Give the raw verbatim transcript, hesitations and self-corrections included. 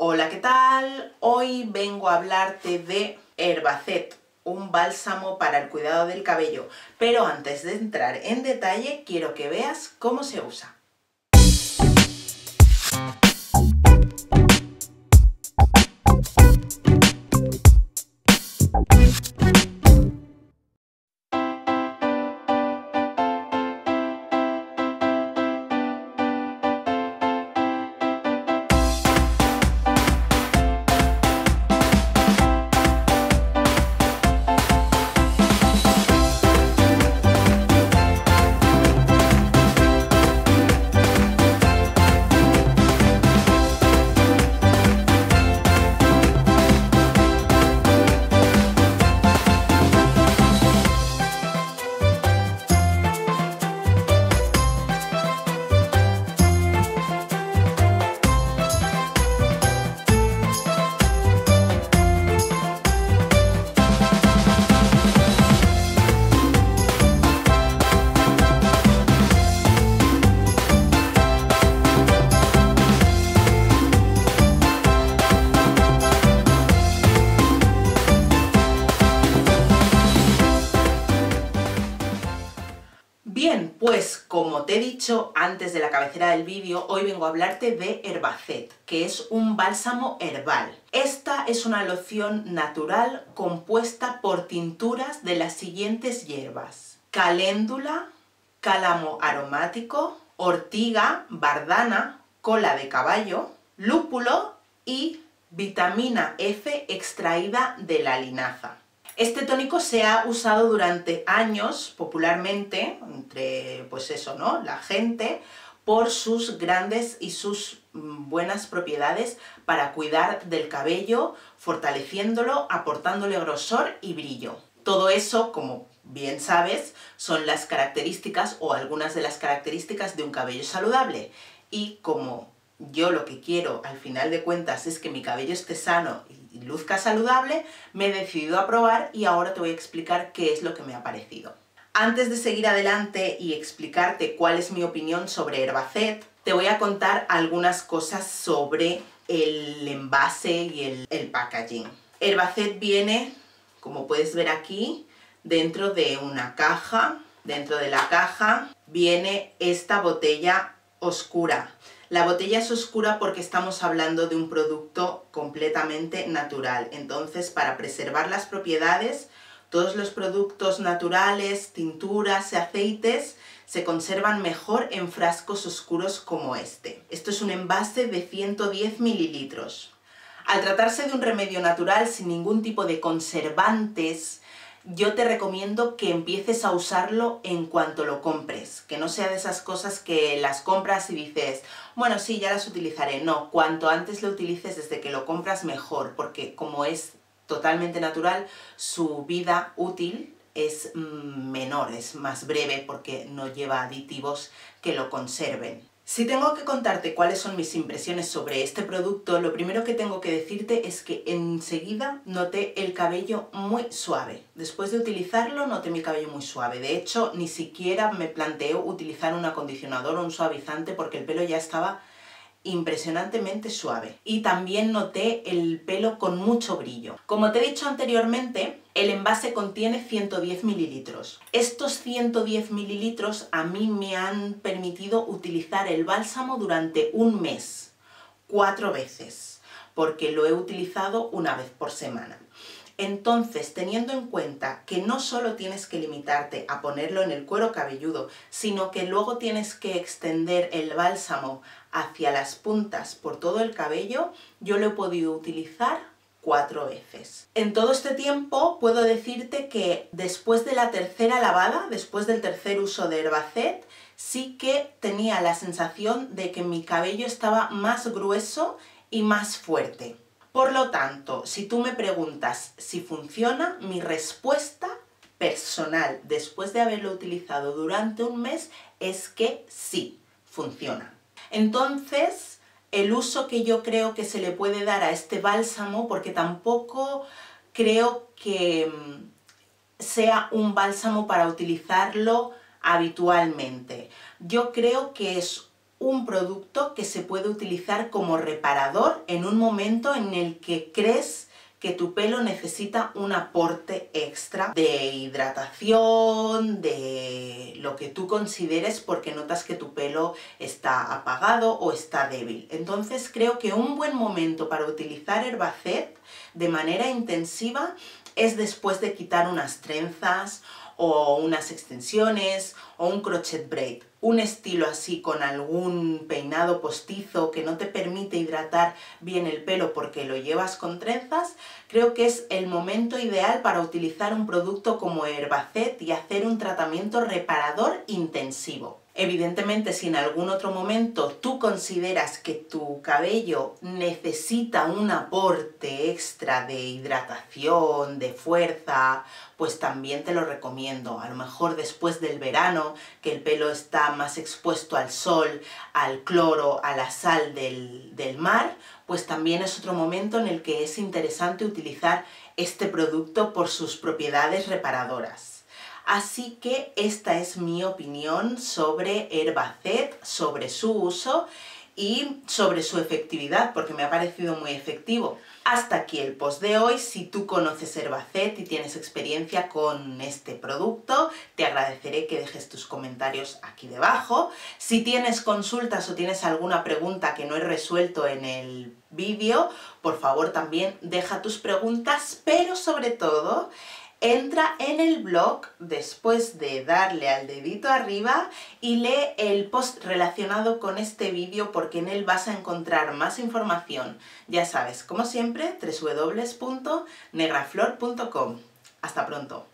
Hola, ¿qué tal? Hoy vengo a hablarte de Herbacet, un bálsamo para el cuidado del cabello. Pero antes de entrar en detalle, quiero que veas cómo se usa. Bien, pues como te he dicho antes de la cabecera del vídeo, hoy vengo a hablarte de Herbacet, que es un bálsamo herbal. Esta es una loción natural compuesta por tinturas de las siguientes hierbas: caléndula, cálamo aromático, ortiga, bardana, cola de caballo, lúpulo y vitamina F extraída de la linaza. Este tónico se ha usado durante años popularmente, entre pues eso, ¿no?, la gente, por sus grandes y sus buenas propiedades para cuidar del cabello, fortaleciéndolo, aportándole grosor y brillo. Todo eso, como bien sabes, son las características o algunas de las características de un cabello saludable. Y como yo lo que quiero al final de cuentas es que mi cabello esté sano y luzca saludable, me he decidido a probar y ahora te voy a explicar qué es lo que me ha parecido. Antes de seguir adelante y explicarte cuál es mi opinión sobre Herbacet, te voy a contar algunas cosas sobre el envase y el, el packaging. Herbacet viene, como puedes ver aquí, dentro de una caja. Dentro de la caja viene esta botella oscura. La botella es oscura porque estamos hablando de un producto completamente natural. Entonces, para preservar las propiedades, todos los productos naturales, tinturas y aceites se conservan mejor en frascos oscuros como este. Esto es un envase de ciento diez mililitros. Al tratarse de un remedio natural sin ningún tipo de conservantes, yo te recomiendo que empieces a usarlo en cuanto lo compres, que no sea de esas cosas que las compras y dices, bueno, sí, ya las utilizaré. No, cuanto antes lo utilices desde que lo compras mejor, porque como es totalmente natural, su vida útil es menor, es más breve porque no lleva aditivos que lo conserven. Si tengo que contarte cuáles son mis impresiones sobre este producto, lo primero que tengo que decirte es que enseguida noté el cabello muy suave. Después de utilizarlo noté mi cabello muy suave. De hecho, ni siquiera me planteo utilizar un acondicionador o un suavizante porque el pelo ya estaba impresionantemente suave. Y también noté el pelo con mucho brillo. Como te he dicho anteriormente, el envase contiene ciento diez mililitros. Estos ciento diez mililitros a mí me han permitido utilizar el bálsamo durante un mes, cuatro veces, porque lo he utilizado una vez por semana. Entonces, teniendo en cuenta que no solo tienes que limitarte a ponerlo en el cuero cabelludo, sino que luego tienes que extender el bálsamo hacia las puntas por todo el cabello, yo lo he podido utilizar cuatro veces. En todo este tiempo puedo decirte que después de la tercera lavada, después del tercer uso de Herbacet, sí que tenía la sensación de que mi cabello estaba más grueso y más fuerte. Por lo tanto, si tú me preguntas si funciona, mi respuesta personal, después de haberlo utilizado durante un mes, es que sí, funciona. Entonces, el uso que yo creo que se le puede dar a este bálsamo, porque tampoco creo que sea un bálsamo para utilizarlo habitualmente. Yo creo que es un producto que se puede utilizar como reparador en un momento en el que crees que tu pelo necesita un aporte extra de hidratación, de lo que tú consideres porque notas que tu pelo está apagado o está débil. Entonces creo que un buen momento para utilizar Herbacet de manera intensiva es después de quitar unas trenzas o unas extensiones o un crochet braid. Un estilo así con algún peinado postizo que no te permite hidratar bien el pelo porque lo llevas con trenzas, creo que es el momento ideal para utilizar un producto como Herbacet y hacer un tratamiento reparador intensivo. Evidentemente, si en algún otro momento tú consideras que tu cabello necesita un aporte extra de hidratación, de fuerza, pues también te lo recomiendo. A lo mejor después del verano, que el pelo está más expuesto al sol, al cloro, a la sal del, del mar, pues también es otro momento en el que es interesante utilizar este producto por sus propiedades reparadoras. Así que esta es mi opinión sobre Herbacet, sobre su uso y sobre su efectividad, porque me ha parecido muy efectivo. Hasta aquí el post de hoy. Si tú conoces Herbacet y tienes experiencia con este producto, te agradeceré que dejes tus comentarios aquí debajo. Si tienes consultas o tienes alguna pregunta que no he resuelto en el vídeo, por favor también deja tus preguntas, pero sobre todo entra en el blog después de darle al dedito arriba y lee el post relacionado con este vídeo porque en él vas a encontrar más información. Ya sabes, como siempre, w w w punto negraflor punto com. Hasta pronto.